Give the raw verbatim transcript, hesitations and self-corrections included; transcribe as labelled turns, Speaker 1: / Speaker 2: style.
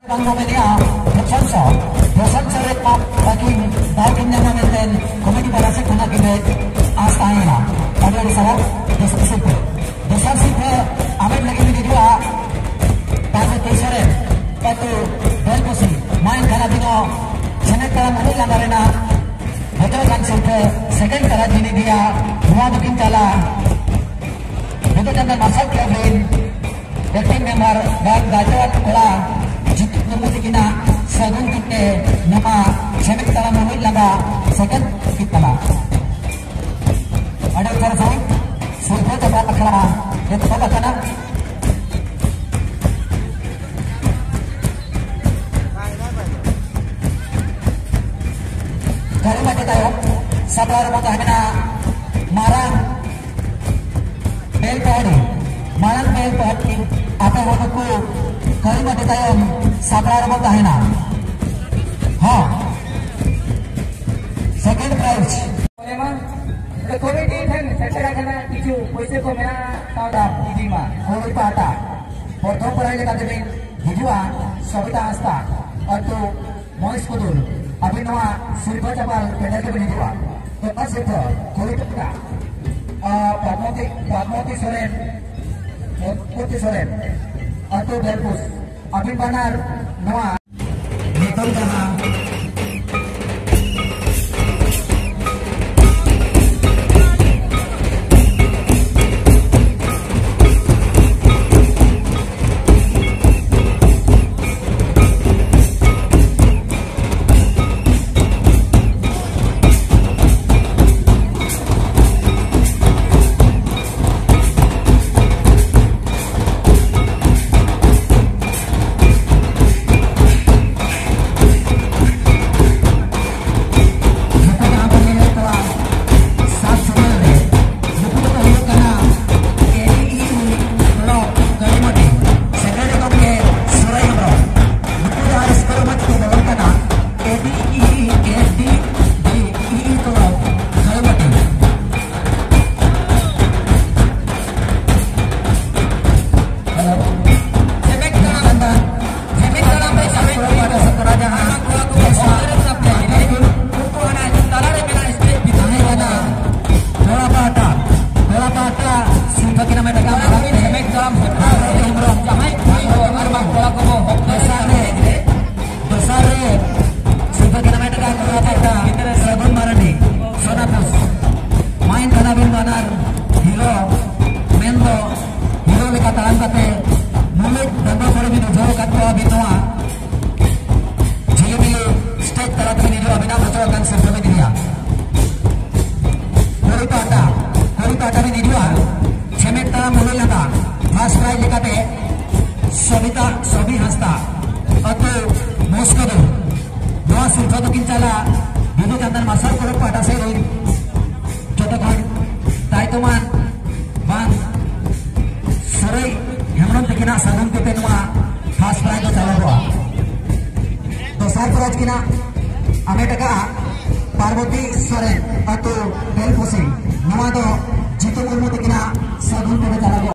Speaker 1: Ang Romania, Johnso, Johnso red map, baking baking na namin komedi para sa kuna gimet astana. Ano ni sara? Desisipe. Desisipe, amin lagi ni dua. Pada tesare, patu belposi, main kana dino, jenek kala mulu langarena. Betul kan sampai second kala dini dia, dua bikin kala. Betul kan masuk Kevin, acting member dan gajah kala. Jitu namuti kina segun kita nama jenek kala mulu langa second kita lah. Ada cara saya, sudah coba akala, itu apa kana? Kalau macam tayo, sabar mo tayo na marang bel padi, marang bel padi, apa yang aku kalau macam tayo sabar mo tayo na, ha, second prize.
Speaker 2: Memang, kalau ini kan saya kena tuju, poinnya kau mana tahu dah, ini mah, kalau itu ada, pertama perai kita jadi hijau, sobita asta, atau mois kudur. अभी नवा silver चपाल pandal के बनी हुआ तो बस इतना कोई टुकड़ा बागमती बागमती सोरेन मोती सोरेन अतो बेलपुस अभी बनार नवा निकल जाना Sobita Sobi Hasta atau Moskodo Noa Sultan Kincala Bidu Kantan Masar Koro pada saya ini Jotokan Taituman Bang Sore Hemron Tekina Sadam Kupenwa Fast Prize to Chala Dua Dosar Prize Kina Ametaka Parvati Soren atau Belposi Noa do Jitu Murmu Tekina Sadam Kupen Chala Dua